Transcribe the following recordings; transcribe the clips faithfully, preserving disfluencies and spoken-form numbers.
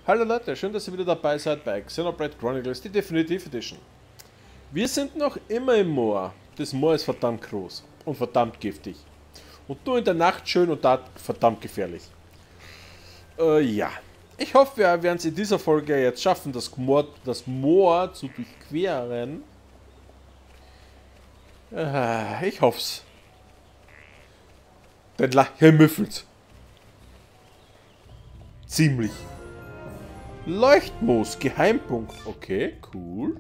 Hallo Leute, schön, dass ihr wieder dabei seid bei Xenoblade Chronicles, die Definitive Edition. Wir sind noch immer im Moor. Das Moor ist verdammt groß und verdammt giftig. Und nur in der Nacht schön und da verdammt gefährlich. Äh, ja. Ich hoffe, wir werden es in dieser Folge jetzt schaffen, das Moor, das Moor zu durchqueren. Äh, ich hoff's. Denn hier müffelt's. Ziemlich. Leuchtmoos, Geheimpunkt. Okay, cool.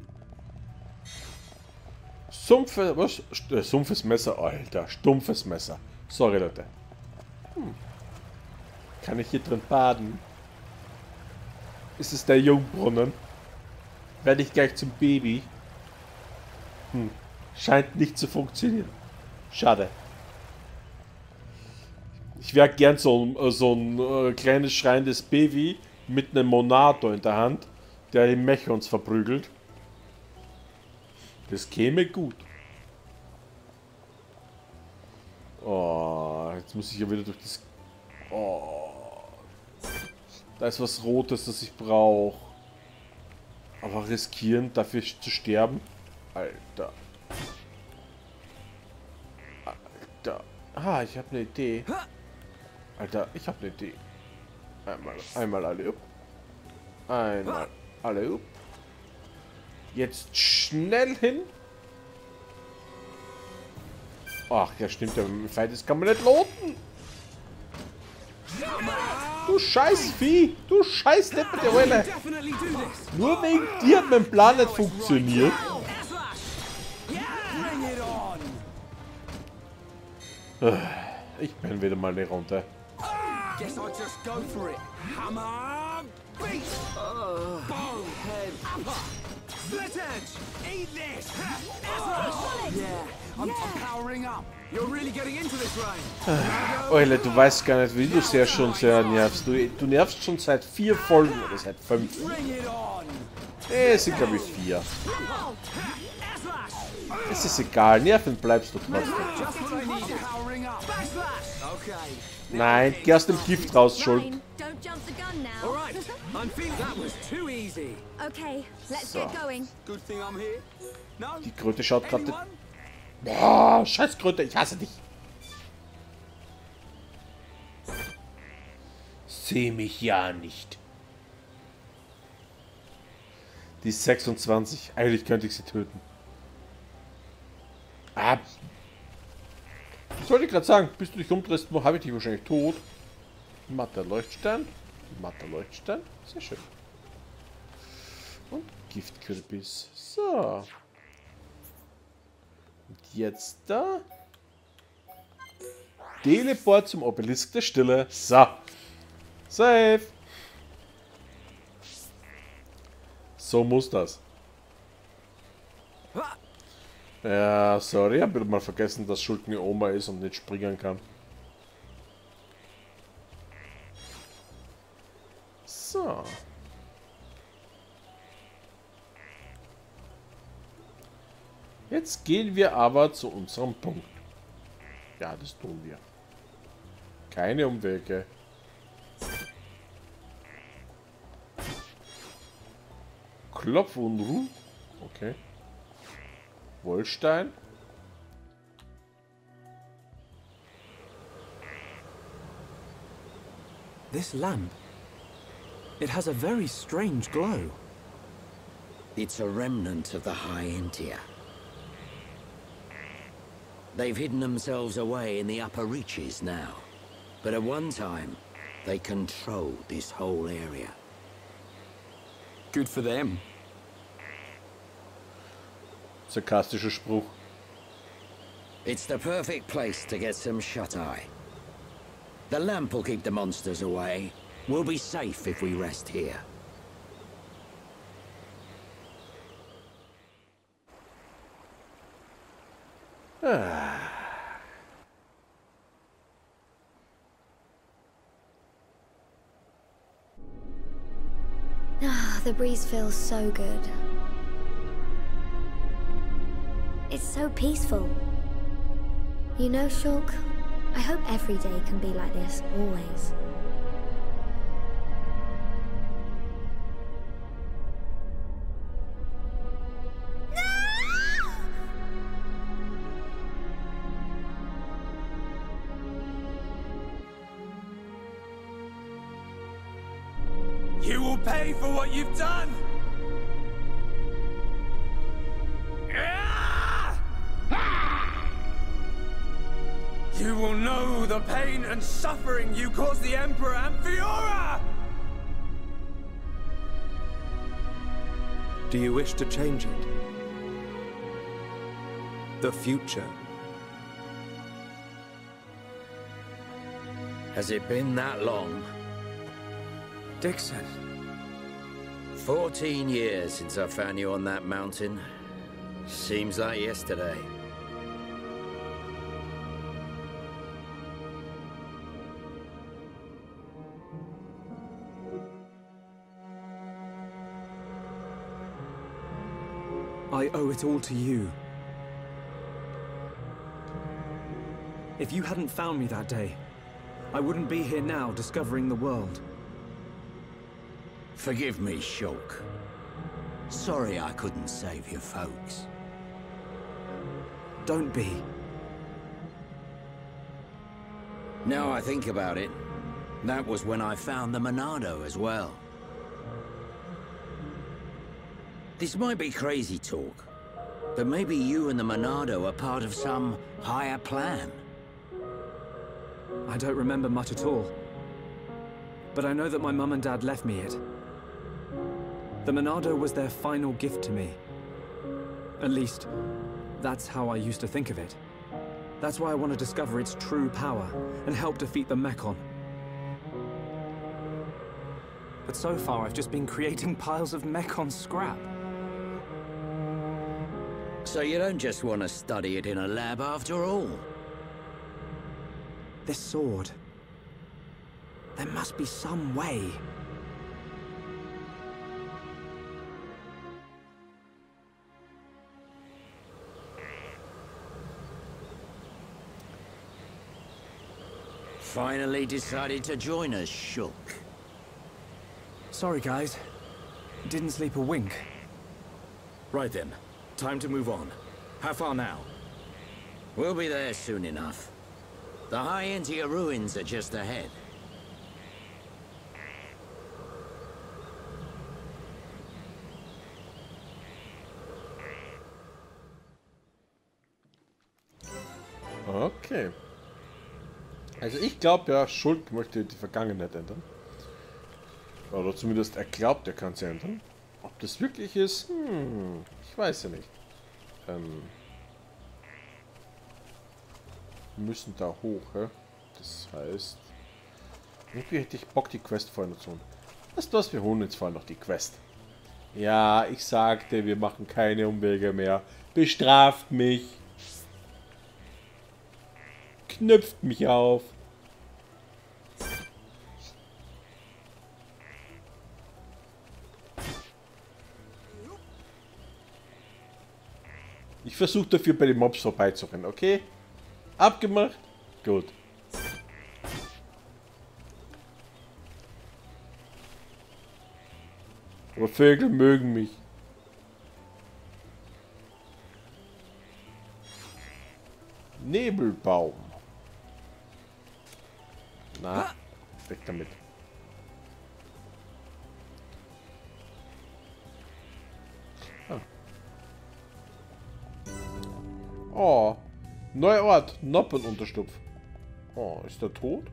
Sumpfe, was? St Sumpfes Messer, Alter, stumpfes Messer. Sorry, Leute. Hm. Kann ich hier drin baden? Ist es der Jungbrunnen? Werde ich gleich zum Baby? Hm. Scheint nicht zu funktionieren. Schade. Ich wäre gern so ein, so ein äh, kleines schreiendes Baby mit einem Monato in der Hand, der die Mechons verprügelt. Das käme gut. Oh, jetzt muss ich ja wieder durch das... Oh, da ist was Rotes, das ich brauche. Aber riskieren, dafür zu sterben? Alter. Alter. Ah, ich habe eine Idee. Alter, ich habe eine Idee. Einmal, einmal alle up. Einmal alle up. Jetzt schnell hin. Ach, ja stimmt, der Feind ist, kann man nicht loten. Du scheiß Vieh, du scheiß depperte Hölle. Nur wegen dir hat mein Plan nicht funktioniert. Ich bin wieder mal eine Runde. Guess I'll just go for it. Hammer, beat, uh, bowhead, upper, split edge, eat this. Yeah, I'm, I'm powering up. You're really getting into this rain. Eule, du weißt gar nicht, wie du sehr schon sehr nervst. Du, du nervst schon seit vier Folgen oder seit fünf. Eh, es sind glaube ich vier. Es ist egal, nerven bleibst du trotzdem. Nein, geh aus dem Gift raus, Schuld. So. Die Kröte schaut gerade... Boah, scheiß Kröte, ich hasse dich. Seh mich ja nicht. Die ist sechsundzwanzig. Eigentlich könnte ich sie töten. Ah. Was wollte ich gerade sagen? Bis du dich umdrehst, wo habe ich dich wahrscheinlich tot? Matter Leuchtstein. Matter Leuchtstein. Sehr schön. Und Giftkürbis. So. Und jetzt da. Teleport zum Obelisk der Stille. So. Safe. So muss das. Ja, sorry, ich habe wieder mal vergessen, dass Schuld eine Oma ist und nicht springen kann. So. Jetzt gehen wir aber zu unserem Punkt. Ja, das tun wir. Keine Umwege. Klopf und Ruh. Okay. Wollstein. This lamp. It has a very strange glow. It's a remnant of the High Entia. They've hidden themselves away in the upper reaches now. But at one time, they controlled this whole area. Good for them. Sarkastischer Spruch. It's the perfect place to get some shut-eye. The lamp will keep the monsters away. We'll be safe if we rest here. Ah. Ah, the breeze feels so good. It's so peaceful. You know, Shulk, I hope every day can be like this, always. will pay for what you've done! You will know the pain and suffering you caused the Emperor and Fiora! Do you wish to change it? The future? Has it been that long? Dixon. Fourteen years since I found you on that mountain. Seems like yesterday. I owe it all to you. If you hadn't found me that day, I wouldn't be here now discovering the world. Forgive me, Shulk. Sorry I couldn't save your folks. Don't be. Now I think about it, that was when I found the Monado as well. This might be crazy talk, but maybe you and the Monado are part of some higher plan. I don't remember much at all. But I know that my mum and dad left me it. The Monado was their final gift to me. At least, that's how I used to think of it. That's why I want to discover its true power and help defeat the Mechon. But so far, I've just been creating piles of Mechon scrap. So you don't just want to study it in a lab after all? This sword... There must be some way. Finally decided to join us, Shulk. Sorry, guys. Didn't sleep a wink. Right then. Time to move on. How far now? We'll be there soon enough. The High Entia ruins are just ahead. Okay. Also ich glaube ja, Shulk möchte die Vergangenheit ändern. Oder zumindest er glaubt, er kann sie ändern. Ob das wirklich ist, hm, ich weiß ja nicht. Ähm, wir müssen da hoch, hä? Das heißt, irgendwie hätte ich Bock, die Quest vorher noch zu holen. Weißt du was, wir holen jetzt vorher noch die Quest. Ja, ich sagte, wir machen keine Umwege mehr. Bestraft mich. Knüpft mich auf. Ich versuche dafür bei den Mobs vorbeizurennen, okay? Abgemacht? Gut. Aber Vögel mögen mich. Nebelbaum. Na, weg damit. Ah. Oh, neuer Ort, Noppenunterstupf. Oh, ist der tot?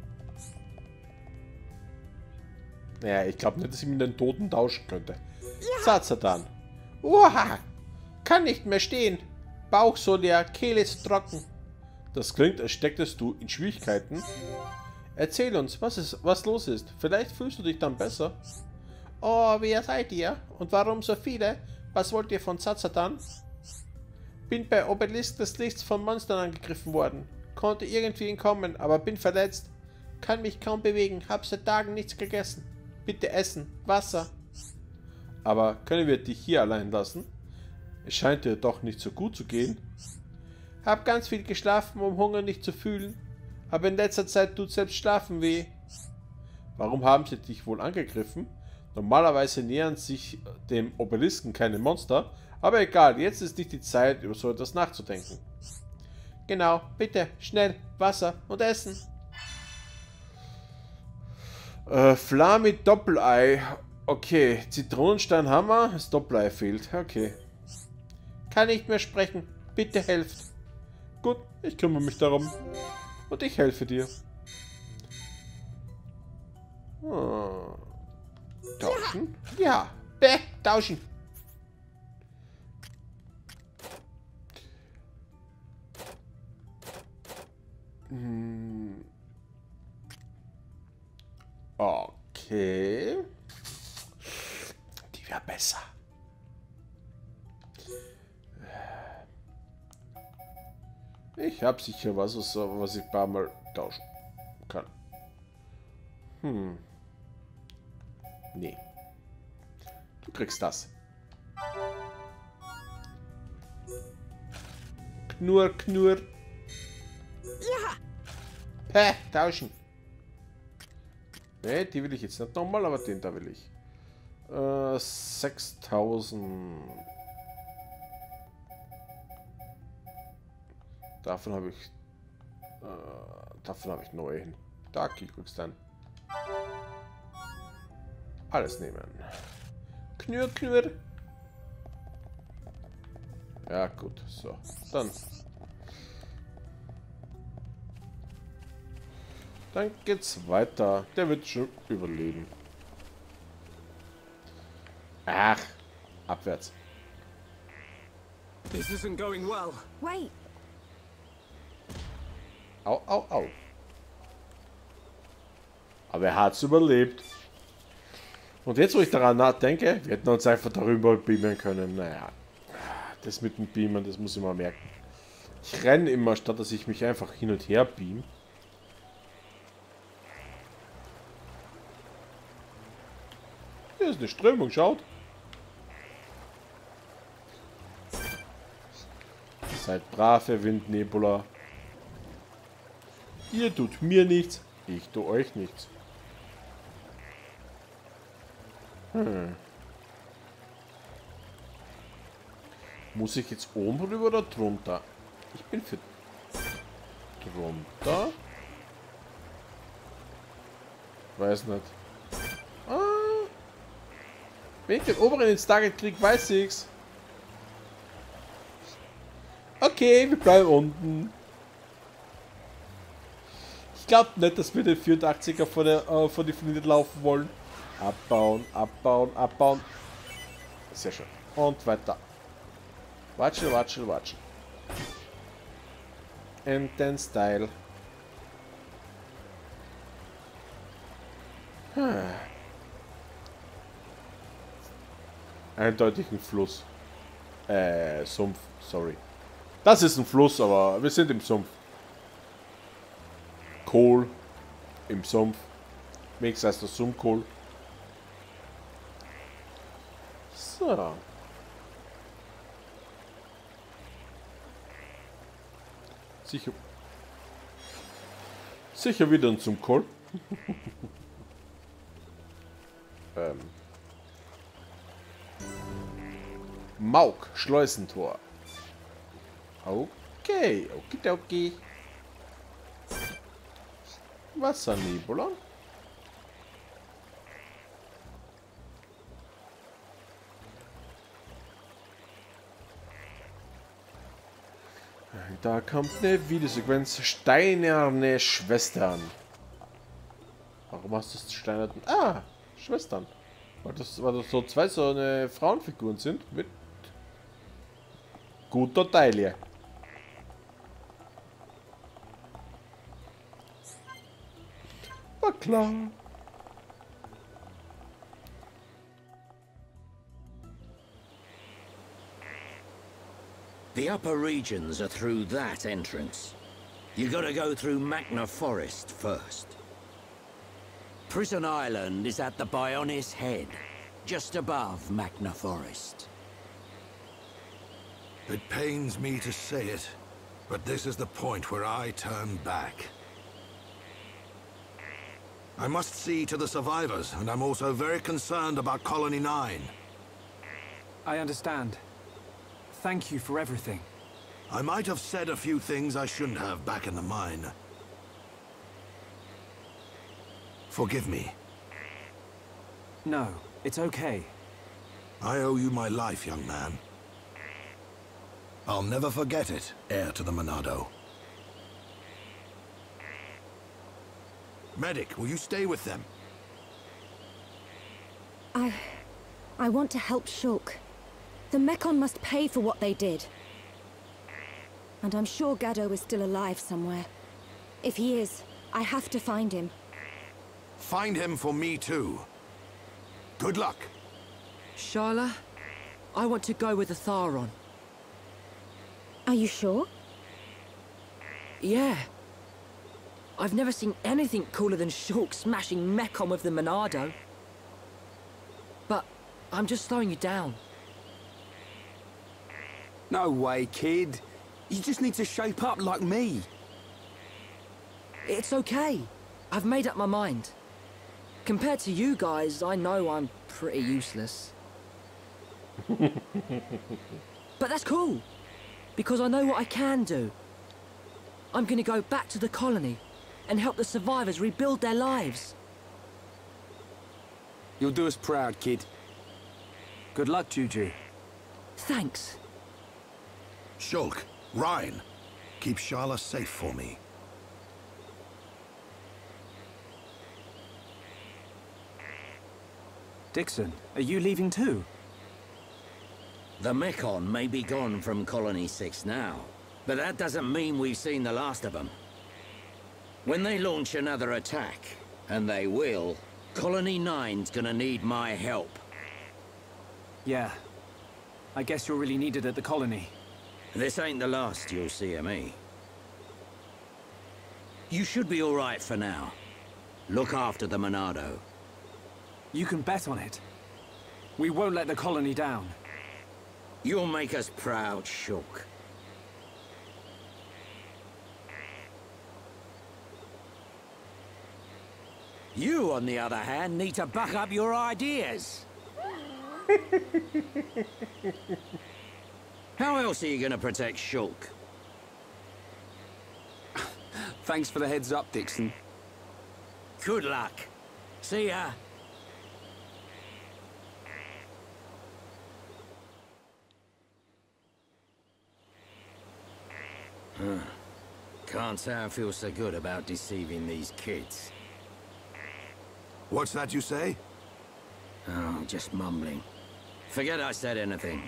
Naja, ich glaube nicht, dass ich mit den Toten tauschen könnte. Sazatan. Uha! Kann nicht mehr stehen. Bauch so leer, Kehle ist trocken. Das klingt, als stecktest du in Schwierigkeiten. Erzähl uns, was, ist, was los ist. Vielleicht fühlst du dich dann besser. Oh, wer seid ihr? Und warum so viele? Was wollt ihr von Sazatan? Bin bei Obelisk des Lichts von Monstern angegriffen worden. Konnte irgendwie entkommen, aber bin verletzt. Kann mich kaum bewegen, hab seit Tagen nichts gegessen. Bitte essen, Wasser. Aber können wir dich hier allein lassen? Es scheint dir doch nicht so gut zu gehen. Hab ganz viel geschlafen, um Hunger nicht zu fühlen. Aber in letzter Zeit tut selbst Schlafen weh. Warum haben sie dich wohl angegriffen? Normalerweise nähern sich dem Obelisken keine Monster. Aber egal, jetzt ist nicht die Zeit, über so etwas nachzudenken. Genau, bitte, schnell, Wasser und Essen. Äh, Fla mit Doppelei Okay, Zitronenstein haben wir. Stop-Life fehlt. Okay. Kann nicht mehr sprechen. Bitte helft. Gut, ich kümmere mich darum. Und ich helfe dir. Hm. Tauschen? Ja. Bäh, tauschen. Hm. Okay. Die wäre besser. Ich habe sicher was, was ich ein paar Mal tauschen kann. Hm. Nee. Du kriegst das. Knurr, knurr. Ja. Päh, tauschen. Ne, die will ich jetzt nicht nochmal, aber den da will ich. Äh, sechstausend. Davon habe ich... Äh, davon habe ich neun. Da kriegst du dann. Alles nehmen. Knurr, knurr. Ja, gut. So, dann. Dann geht's weiter. Der wird schon überleben. Ach, abwärts. This isn't going well. Wait. Au, au, au. Aber er hat's überlebt. Und jetzt, wo ich daran nachdenke, wir hätten uns einfach darüber beamen können. Naja, das mit dem Beamen, das muss ich mal merken. Ich renne immer, statt dass ich mich einfach hin und her beam. Hier ist eine Strömung, schaut. Seid brave Windnebula. Ihr tut mir nichts, ich tue euch nichts. Hm. Muss ich jetzt oben rüber oder drunter? Ich bin für drunter. Weiß nicht. Ah. Wenn ich den oberen ins Target krieg, weiß ich's. Okay, wir bleiben unten. Ich glaube nicht, dass wir den vierundachtziger von der äh, von die Flinte laufen wollen. Abbauen, abbauen, abbauen. Sehr schön. Und weiter. Watschel, watschel, watschel. And then Style. Hm. Eindeutig ein Fluss. Äh, Sumpf, sorry. Das ist ein Fluss, aber wir sind im Sumpf. Kohl im Sumpf. Mix heißt das Sumpfkohl. So. Sicher. Sicher wieder ein Sumpfkohl. ähm. Mauk, Schleusentor. Okay, okidoki. Wassernebula. Da kommt eine Videosequenz. Steinerne Schwestern. Warum hast du das steinernen? Ah, Schwestern. Weil das, weil das so zwei so eine Frauenfiguren sind mit guter Taille. War klar. The upper regions are through that entrance. You gotta go through Magna Forest first. Prison Island is at the Bionis Head, just above Magna Forest. It pains me to say it, but this is the point where I turn back. I must see to the survivors, and I'm also very concerned about Colony nine. I understand. Thank you for everything. I might have said a few things I shouldn't have back in the mine. Forgive me. No, It's okay. I owe you my life, young man. I'll never forget it, heir to the Monado. Medic, will you stay with them? I... I want to help Shulk. The Mekon must pay for what they did. And I'm sure Gaddo is still alive somewhere. If he is, I have to find him. Find him for me too. Good luck. Sharla, I want to go with the Tharon. Are you sure? Yeah. I've never seen anything cooler than Shulk smashing Mekon with the Monado. But I'm just slowing you down. No way, kid. You just need to shape up like me. It's okay. I've made up my mind. Compared to you guys, I know I'm pretty useless. But that's cool, because I know what I can do. I'm gonna go back to the colony and help the survivors rebuild their lives. You'll do us proud, kid. Good luck, Juju. Thanks. Shulk, Ryan, keep Sharla safe for me. Dixon, are you leaving too? The Mekon may be gone from Colony six now, but that doesn't mean we've seen the last of them. When they launch another attack, and they will, Colony nine's gonna need my help. Yeah. I guess you're really needed at the colony. This ain't the last you'll see of me. You should be all right for now. Look after the Monado. You can bet on it. We won't let the colony down. You'll make us proud, Shulk. You, on the other hand, need to back up your ideas. How else are you going to protect Shulk? Thanks for the heads up, Dixon. Good luck. See ya. Huh. Can't say I feel so good about deceiving these kids. What's that you say? Oh, just mumbling. Forget I said anything.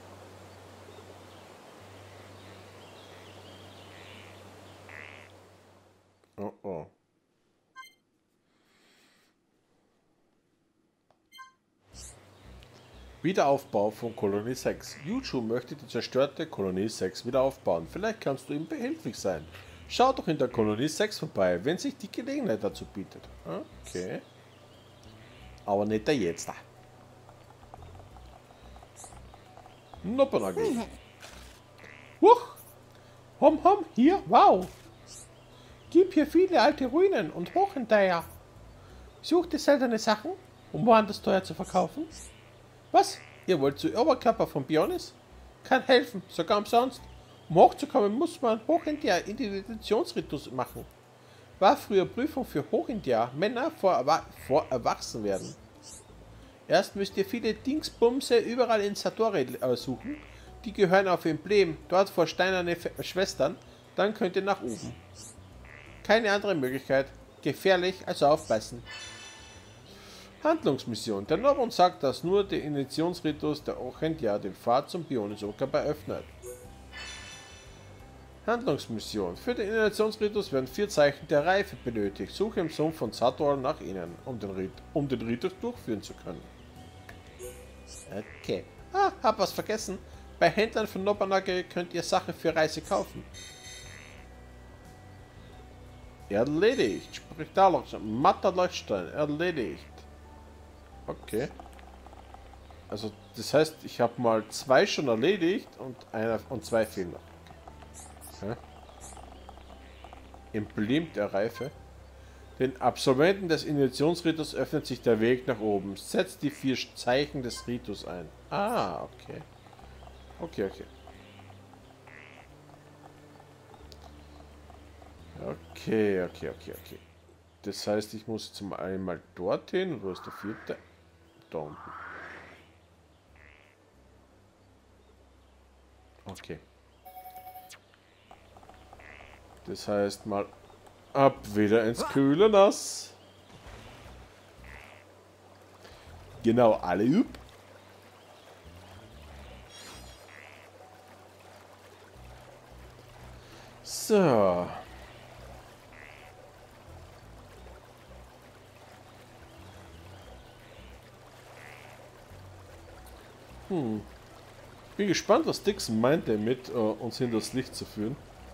Oh oh. Wiederaufbau von Kolonie sechs. Yuju möchte die zerstörte Kolonie sechs wieder aufbauen. Vielleicht kannst du ihm behilflich sein. Schau doch in der Kolonie sechs vorbei, wenn sich die Gelegenheit dazu bietet. Okay. Aber nicht der jetzt. Noppenagel. Huch! Hom hom, hier, wow! Gib hier viele alte Ruinen und hoch hinterher. Sucht seltene Sachen, um woanders teuer zu verkaufen. Was? Ihr wollt zu Oberkörper von Bionis? Kann helfen, sogar umsonst. Um hochzukommen, muss man Hochindier Identifikationsritus machen. War früher Prüfung für Hochindier, Männer vor, Erwa vor erwachsen werden. Erst müsst ihr viele Dingsbumse überall in Satori suchen. Die gehören auf Emblem, dort vor steinerne F Schwestern. Dann könnt ihr nach oben. Keine andere Möglichkeit. Gefährlich, also aufpassen. Handlungsmission. Der Nobon sagt, dass nur der Initiationsritus der Ochendia den Pfad zum Bionis-Okerber öffnet. Handlungsmission. Für den Initiationsritus werden vier Zeichen der Reife benötigt. Suche im Sumpf von Sator nach ihnen, um den, Rit um den Ritus durchführen zu können. Okay. Ah, hab was vergessen. Bei Händlern von Noppenagel könnt ihr Sachen für Reise kaufen. Erledigt. Sprich da Leuchtstein. Matter Leuchtstein. Erledigt. Okay. Also das heißt, ich habe mal zwei schon erledigt und einer und zwei fehlen noch. Okay. Emblem der Reife. Den Absolventen des Initiationsritus öffnet sich der Weg nach oben. Setzt die vier Zeichen des Ritus ein. Ah, okay. Okay, okay. Okay, okay, okay, okay. Das heißt, ich muss zum einmal dorthin. Wo ist der vierte? Da unten. Okay. Das heißt mal ab wieder ins kühle Nass. Genau, alle üb. So. Hm. Bin gespannt, was Dixon meinte mit, uh, uns hinters Licht zu führen.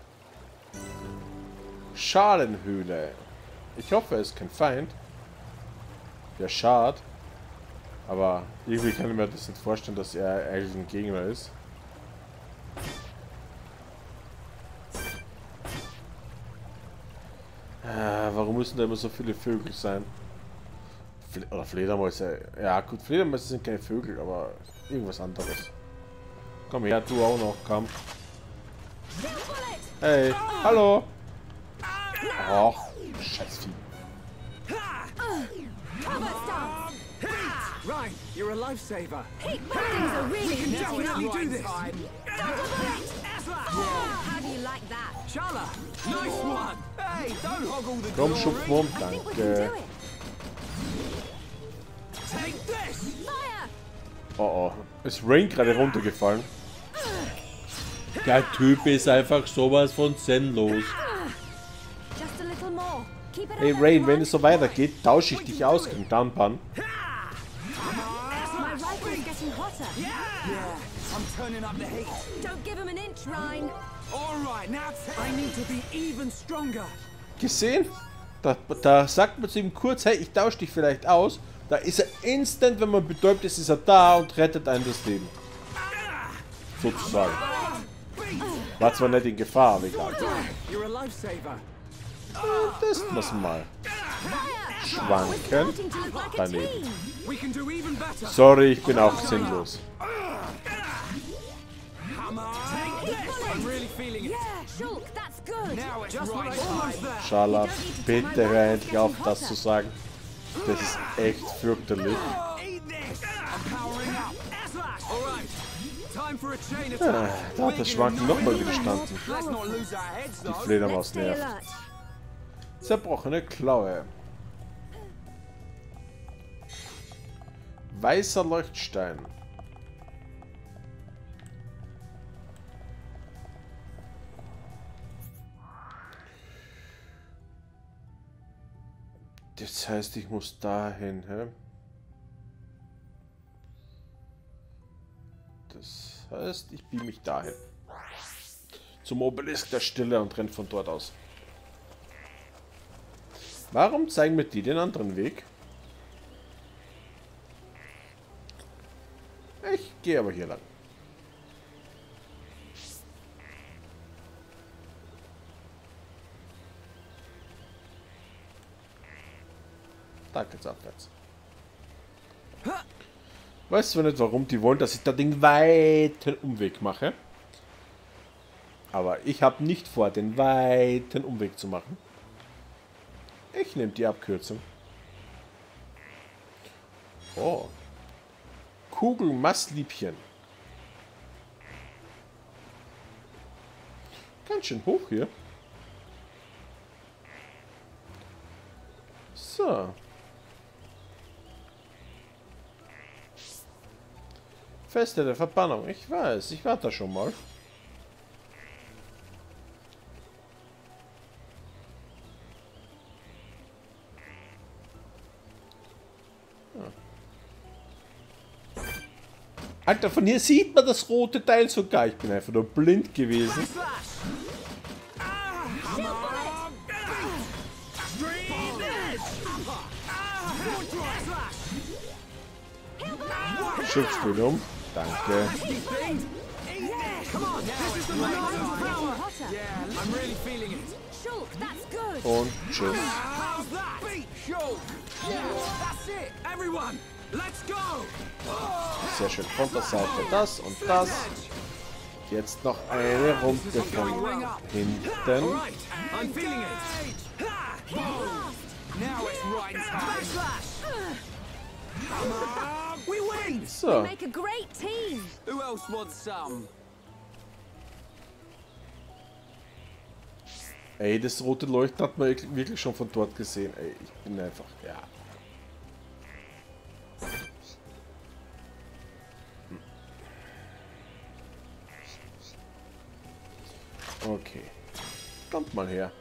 Schalenhöhle. Ich hoffe, er ist kein Feind. Ja, schade. Aber irgendwie kann ich mir das nicht vorstellen, dass er eigentlich ein Gegner ist. Ah, warum müssen da immer so viele Vögel sein? Fle oder Fledermäuse. Ja gut, Fledermäuse sind keine Vögel, aber irgendwas anderes. Komm her, du auch noch, komm. Hey, hallo. Ach, Scheißvieh. Ryan, you're a lifesaver. Things are really We can definitely do this. How do you like that? Shala, nice one. Hey, don't hoggle the Komm, glory. Schupfwurm, I think we can danke. do it. Take this. Fire! Oh oh, ist Rain gerade runtergefallen? Der Typ ist einfach sowas von sinnlos. Just a little more. Keep it Hey up, Rain, wenn everyone. es so weitergeht, tausche ich dich aus gegen Danpan. My rifle is getting hotter. Yeah, I'm turning up the heat. Don't give him an inch, Ryan. All right, now I need to be even stronger. Gesehen? Da, da sagt man zu ihm kurz, hey, ich tausche dich vielleicht aus. Da ist er instant, wenn man betäubt ist, ist er da und rettet einem das Leben. Sozusagen. War zwar nicht in Gefahr, aber egal. You're a lifesaver. Testen wir es mal. Schwanken. Starting to look like a Daneben. team. We can do even better. Sorry, ich bin auch sinnlos. Come on. Take this. I'm really feeling it. Yeah, Shulk, that's good. Now it's right almost there. Schala, bitte hör endlich auf, das zu sagen. Das ist echt fürchterlich. Eat this. I'm powering up. All right. Time for a chain Ah, attack. da hat das Schwanken nochmal gestanden. Let's not lose our heads Die though. Fledermaus Stay nervt. alert. Zerbrochene Klaue. Weißer Leuchtstein. Das heißt, ich muss dahin, hä? Das heißt, ich beam mich dahin. Zum Obelisk der Stille und renn von dort aus. Warum zeigen mir die den anderen Weg? Ich gehe aber hier lang. Da geht's abwärts. Weiß zwar nicht, warum die wollen, dass ich da den weiten Umweg mache. Aber ich habe nicht vor, den weiten Umweg zu machen. Ich nehme die Abkürzung. Oh. Kugelmastliebchen. Ganz schön hoch hier. So. Feste der Verbannung. Ich weiß, ich war da schon mal. Alter, von hier sieht man das rote Teil sogar. Ich bin einfach nur blind gewesen. Schubst um. Danke. I'm really feeling it. Shulk, that's good. Und tschüss. How's that? Beat Shulk. Yeah, that's it. Everyone, let's go. Sehr schön. Von der Seite das und das. Jetzt noch eine Runde von hinten. Right, I'm feeling it. Now it's right time. Come on. blade! So. Make a great team. Who else wants some? Ey, das rote Leuchten hat man wirklich schon von dort gesehen. Ey, ich bin einfach, ja. Okay. Kommt mal her.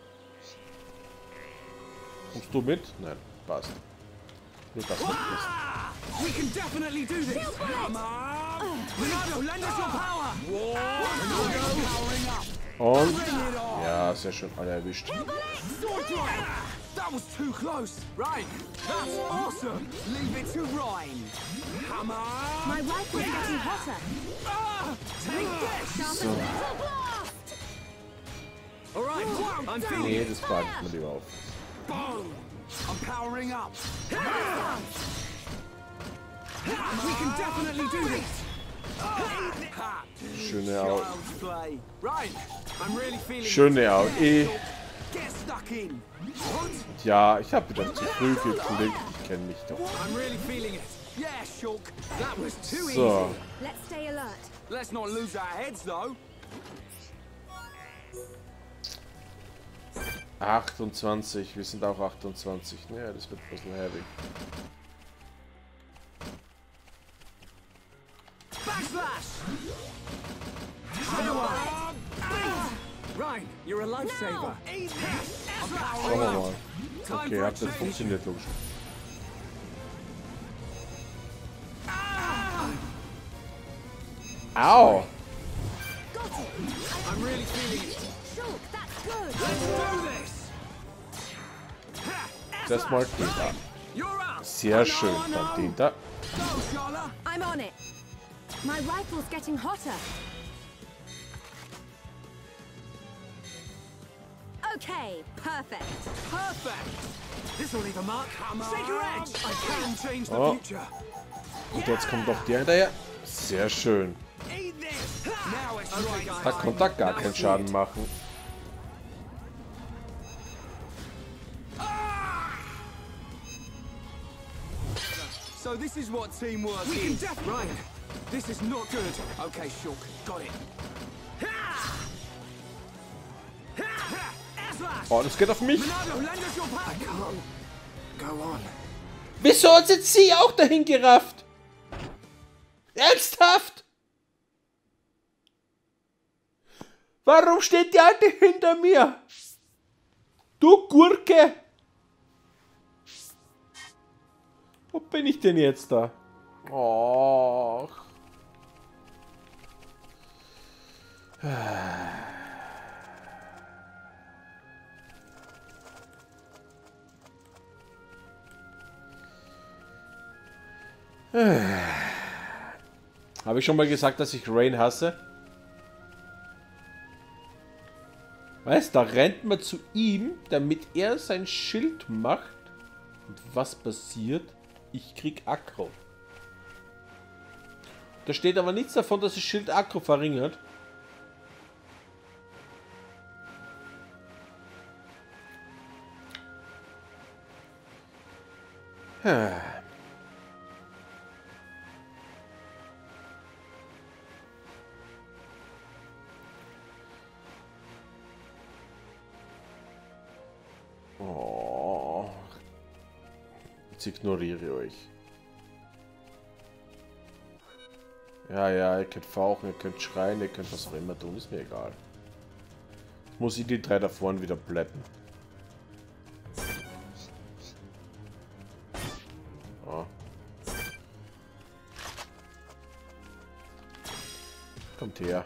Kommst du mit? Nein, passt. Nur das wird We can definitely do this! Come on! Renato, lend us your power! Renato, powering up! Und ja, sehr schön, alle erwischt. Sword drive! That was too close! Right, that's awesome! Leave it to Ryan! Come on! My rifle's getting hotter. Ah, take this! So. Alright, I'm feeling Nee, it! das frage ich mir lieber auf. Boom! I'm powering up! We can definitely do this! Schöne Au. Child's play. Right, I'm really feeling Schöne Au. Eh. Get stuck in! Ja, ich habe wieder zu früh geklickt. Ich kenne mich doch. I'm really feeling it! Yeah, Shulk! That was too So. easy! Let's stay alert. Let's not lose our heads though! achtundzwanzig, wir sind auch achtundzwanzig. Naja, das wird ein bisschen heavy. Backslash! Ryan, you're a lifesaver. Schauen wir mal. Okay, hat das funktioniert, logisch. Au! I'm really feeling it! Shulk, that's good. Let's do this! Das mal Tinta. You're up! Sehr schön, dann Tinta. Go, Shala! I'm on it. My rifle's getting hotter. Okay, perfect. Perfect! This'll leave a mark. Shake your edge! I can change the Oh. future! Und jetzt kommt doch der hinterher. Sehr schön. Eat this! Now it's right Da time. konnte er gar keinen Schaden machen. So this is what teamwork we is. Can right. This is not good. Okay, Shulk, got it. Oh, das geht auf mich. Renato, lend us your power. I can't. Go on. Wieso hat jetzt sie auch dahin gerafft? Ernsthaft? Warum steht die Alte hinter mir? Du Gurke! Wo bin ich denn jetzt da? Och. Habe ich schon mal gesagt, dass ich Rain hasse? Weißt, da rennt man zu ihm, damit er sein Schild macht. Und was passiert? Ich krieg Aggro. Da steht aber nichts davon, dass das Schild Aggro verringert. Hm. Oh. Jetzt ignoriere ich euch. Ja, ja, ihr könnt fauchen, ihr könnt schreien, ihr könnt was auch immer tun, ist mir egal. Jetzt muss ich die drei da vorne wieder plätten. Oh. Kommt her.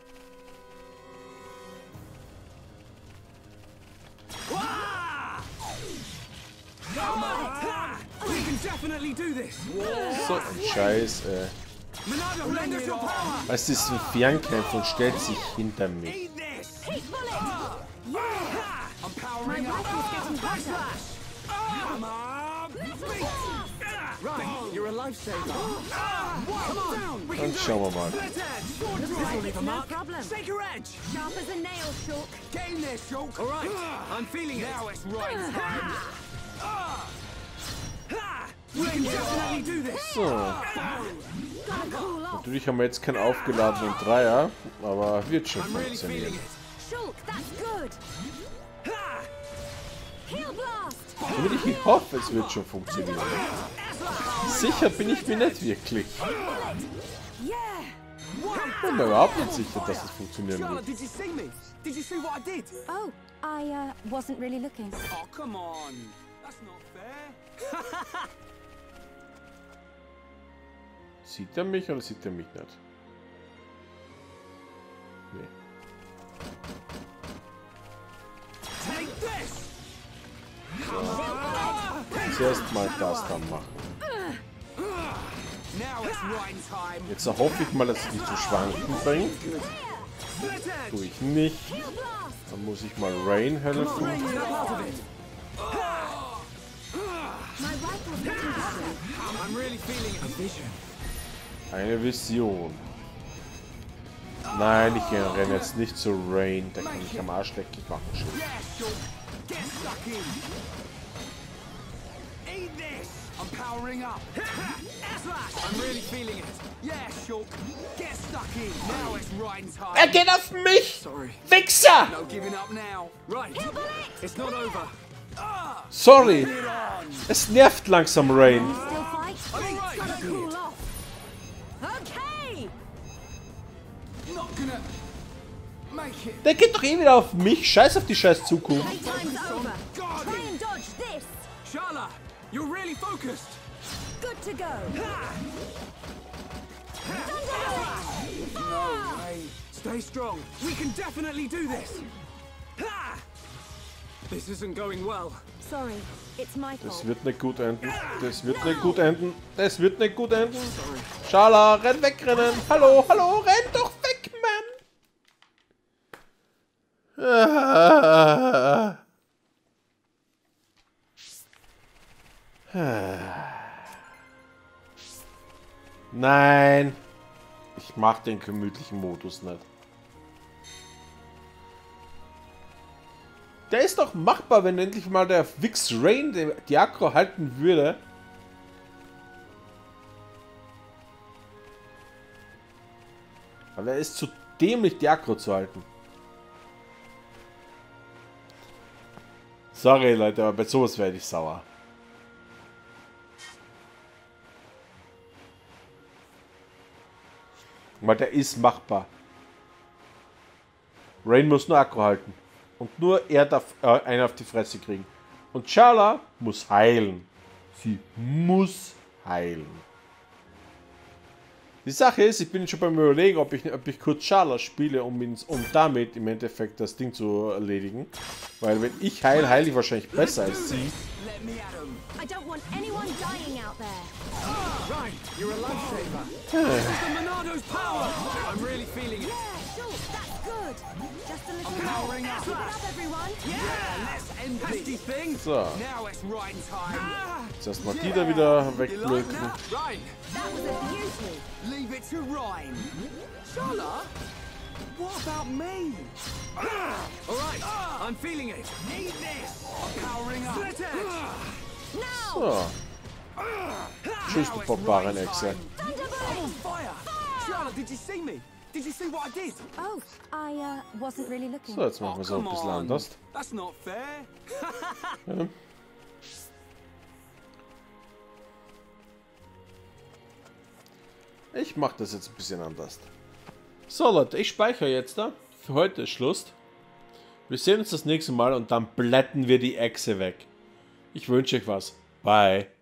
We can definitely do this. So ein Scheiß, äh. Renato, lend us your power. Es ist ein Fernkämpfer und stellt sich hinter mich. Eat this. Heat bullet. I'm powering My up. rifle's getting hotter. Come on. Ryan, you're a lifesaver. Come on. We can Dann do schauen wir it. mal. Split edge. Sword Looks drive. like it's no problem. Shake your edge. Sharp as a nail, Shulk. Get in there, Shulk. All right, I'm feeling it. Now it's right time. So. Natürlich haben wir jetzt keinen aufgeladenen Dreier, aber wird schon funktionieren. Zumindest ich hoffe, es wird schon funktionieren. Sicher bin ich mir nicht wirklich. Ich bin mir überhaupt nicht sicher, dass es funktionieren wird. Oh, I uh, wasn't really looking. Oh, come on. That's not fair. Sieht er mich oder sieht er mich nicht? Nee. So. Zuerst mal das dann machen. Jetzt hoffe ich mal, dass ich nicht zu schwanken bringt. Tue ich nicht. Dann muss ich mal Rain helfen. Eine Vision. Nein, ich renne jetzt nicht zu Rain. Da kann ich am Arsch lecken machen. I'm powering up. I'm really feeling it. Yeah, Shulk. Get stuck in. Now it's Ryan time. Er geht auf mich! Sorry. Wichser! No giving up now. Right. It's not over. Sorry. Es nervt langsam, Rain. Not gonna make it. Der geht doch eh wieder auf mich. Scheiß auf die scheiß Zukunft. Shala, you're really focused. Good to go. No way. Stay strong. We can definitely do this. This isn't going well. Sorry, it's my fault. Das wird nicht gut enden. Das wird nicht gut enden. Das wird nicht gut enden. Shala, renn weg, rennen. Hallo, hallo, renn doch weg, Mann. Ah. Nein. Ich mach den gemütlichen Modus nicht. Der ist doch machbar, wenn endlich mal der Vix Rain die, die Aggro halten würde. Aber er ist zu dämlich, die Aggro zu halten. Sorry, Leute, aber bei sowas werde ich sauer. Weil der ist machbar. Rain muss nur Aggro halten. Und nur er darf äh, einen auf die Fresse kriegen. Und Shala muss heilen. Sie muss heilen. Die Sache ist, ich bin schon beim Überlegen, ob ich, ob ich kurz Shala spiele, um, ins, um damit im Endeffekt das Ding zu erledigen. Weil wenn ich heile, heile ich wahrscheinlich besser als sie. I don't want anyone dying out there. Right, you're a lifesaver. This is the Monado's power. I'm really feeling it. Yeah, sure, that's good. Just a little I'm powering up. Keep it up, everyone. Yeah, let's end this thing. So. Now it's Ryan time. Jetzt erstmal die da wieder wegblöken. Ryan. That was a beauty. Leave it to Ryan. Shala? What about me? All right, I'm feeling it. Eat this. I'm powering up. Split edge. So. Tschüss, du Barbaren Echse. I'm on fire. Shala, did you see me? Did you see what I did? Oh, I uh, wasn't really looking. So, jetzt machen wir so ein bisschen anders. That's not fair. Ja. Ich mache das jetzt ein bisschen anders. So Leute, ich speichere jetzt da. Für heute ist Schluss. Wir sehen uns das nächste Mal und dann blätten wir die Echse weg. Ich wünsche euch was. Bye.